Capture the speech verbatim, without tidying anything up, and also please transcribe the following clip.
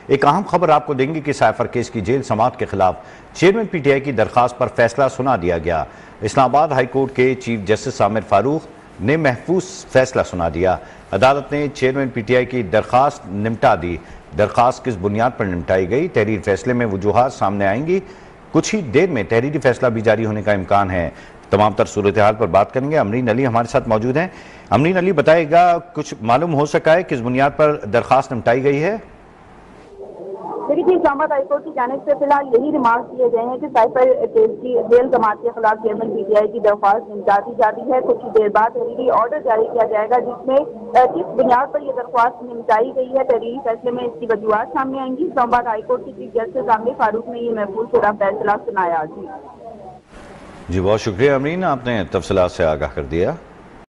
एक अहम खबर आपको देंगे कि साइफर केस की जेल समाअत के खिलाफ चेयरमैन पीटीआई की दरखास्त पर फैसला सुना दिया गया। इस्लामाबाद हाई कोर्ट के चीफ जस्टिस आमिर फारूक ने महफूज फैसला सुना दिया। अदालत ने चेयरमैन पीटीआई की दरखास्त निपटा दी। दरखास्त किस बुनियाद पर निपटाई गई, तहरीर फैसले में वजूहात सामने आएंगी। कुछ ही देर में तहरीरी फैसला भी जारी होने का इम्कान है। तमाम तर सूरत हाल पर बात करेंगे। अमरीन अली हमारे साथ मौजूद हैं। अमरीन अली, बताएगा कुछ मालूम हो सका है किस बुनियाद पर दरखास्त निपटाई गई है? देखिए, इस्लामाबाद हाईकोर्ट की जानिब से फिलहाल यही रिमार्क दिए गए हैं कि साइफर केस की जेल समाअत के खिलाफ चेयरमैन पीटीआई की दरख्वास्त निपटा दी जाती है। कुछ ही देर बाद तहरीरी ऑर्डर जारी किया जाएगा जिसमें किस बुनियाद पर यह दरख्वास्त निपटाई गई है, तहरीरी फैसले में इसकी वजूहात सामने आएंगी। इस्लामाबाद हाईकोर्ट के चीफ जस्टिस आमिर फारूक ने यह महफूज शुदा फैसला सुनाया। जी जी बहुत शुक्रिया अमरीन, आपने तफसीलात से आगाह कर दिया।